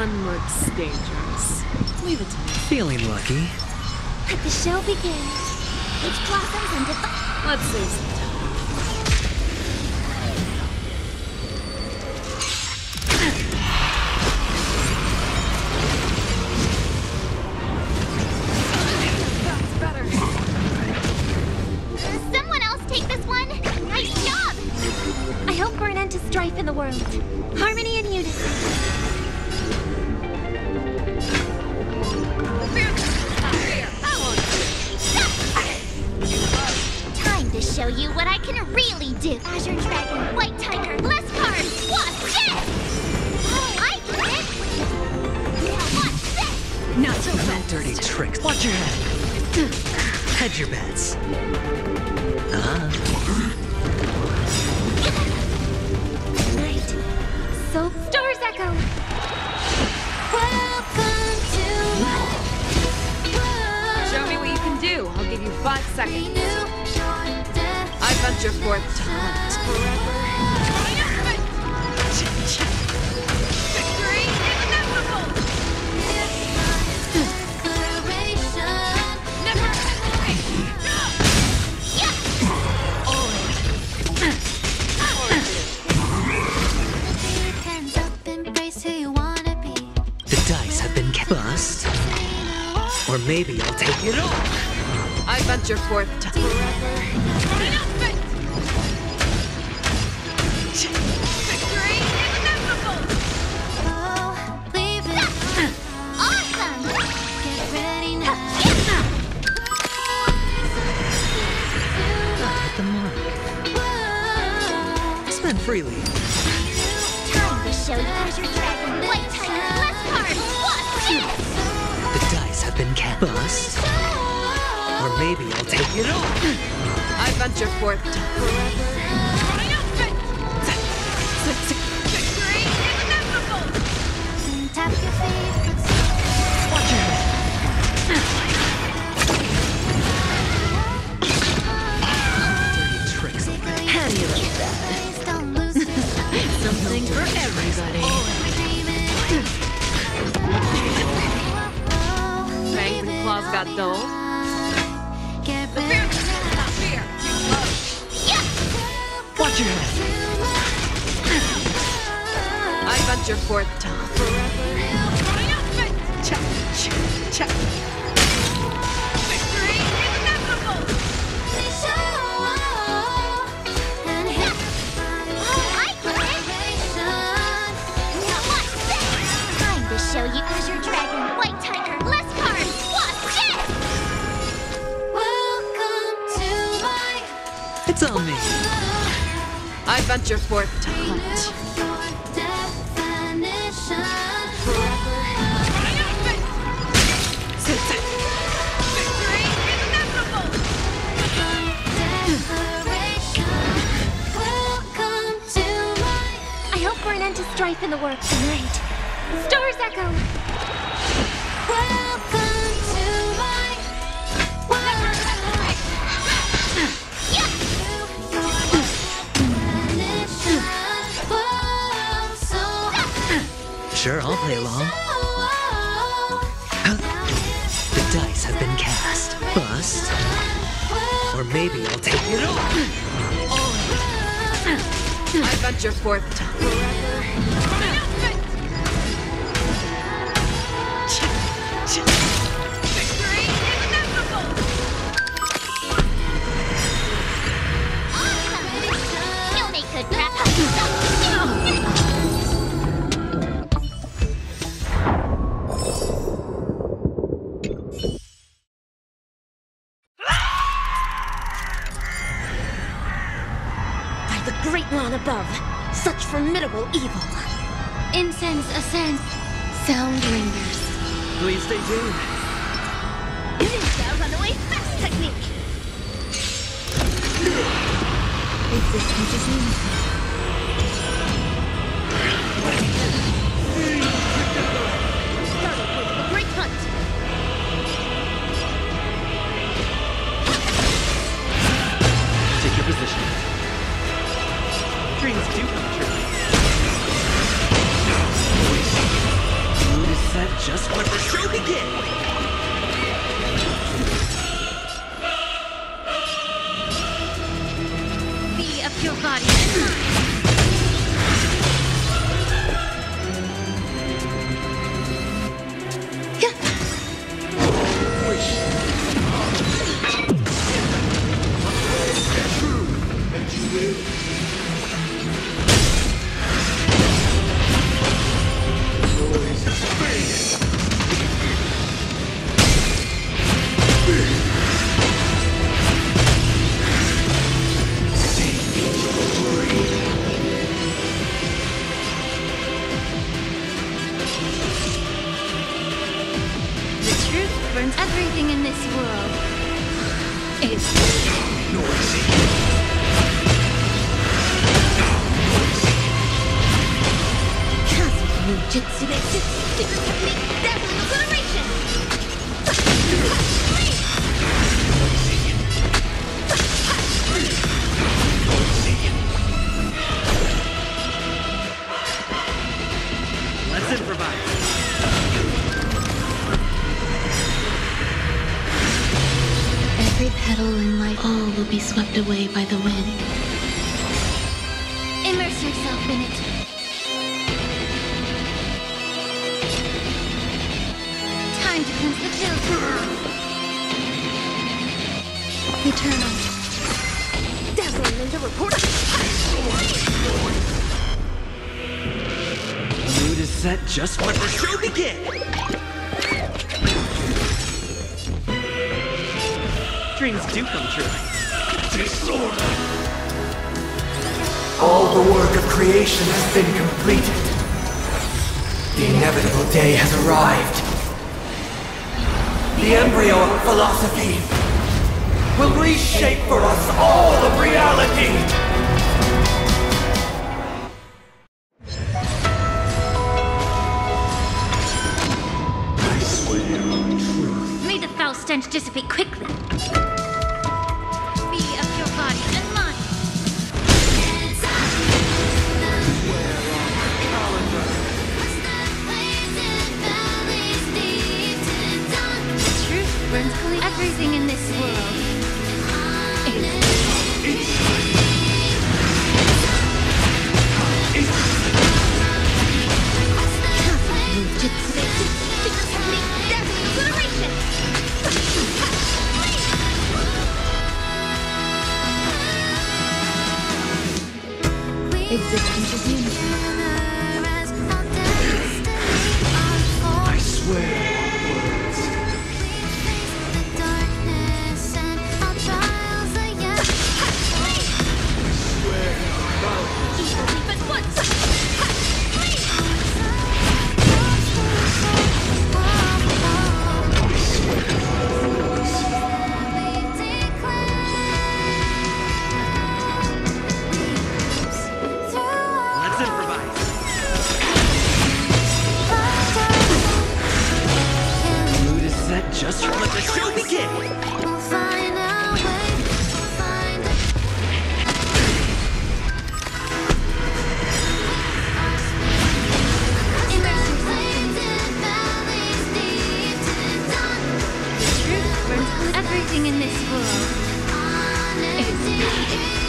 one looks dangerous. Leave it to me. Feeling lucky. Let the show begin. Peach blossoms and Let's save some time. That's better. Someone else take this one. Nice job. I hope for an end to strife in the world. Harmony and unity. Time to show you what I can really do. Azure Dragon, White Tiger, less cards, Wasp, yes! Oh, I get it! Now watch this! Not so fast. Dirty tricks. Watch your head. Hedge your bets. Night. So stars echo. Welcome to my world. Show me what you can do. I'll give you 5 seconds. I venture forth to hunt. Victory is inevitable! Never hesitate! Hands up, embrace who you wanna be. The dice have been bust. Or maybe I'll take it all. I venture forth to triumphant! Victory is inevitable! Oh, leave it. Awesome! Get ready now. Not hit the mark. Spend freely. Time to show you Azure Dragon, White Tiger, less cards, Wasp, yes! The dice have been bust. Or maybe I'll take it all. I venture forth to triumphant! Victory is inevitable! Tap your feet. Watch your head. Dirty tricks. How do you like that? Please don't lose yourself. Something for everybody. Fangs and claws got dull. Get ready now. Watch your head. I venture forth to triumphant! Check. Victory is inevitable! And hit. Oh, I get it. Now watch this. Time to show you Azure Dragon, White Tiger, less cards, Wasp, yes! Welcome to my It's on me. I venture forth to hunt. Victory is inevitable! I hope for an end to strife in the world tonight. Stars echo. Welcome to my world. Sure, I'll play along. The dice have been cast. Bust. Or maybe I'll take it all. I venture forth to triumphant! Victory is inevitable! Awesome. You'll make good crap. By the great one above, such formidable evil. Incense ascends. Sound lingers. Please stay tuned. Ninja runaway fast technique. If this touches me. Starting point of the great hunt. Take your position. Dreams do come true. just let the show begin! Be of your body and mind. Everything in this world is noisy. Kazuya no Jutsu de Super Technique Dazzling Obliteration! Let's improvise. Every petal in life, all will be swept away by the wind. Immerse yourself in it. Time to cleanse the filth. Eternal. Dazzling Ninja Reporter! The mood is set, just let the show begin! Dreams do come true. All the work of creation has been completed. The inevitable day has arrived. The embryo of philosophy will reshape for us all of reality. I swear on truth. May the foul stench dissipate quickly. Be of your body and mind. The truth burns clean. Everything in this world Kazuya no Jutsu de Super Technique Dazzling Obliteration! Existence is unity. I swear on words. Let's improvise. The mood is set, just let the show begin! Everything in this world is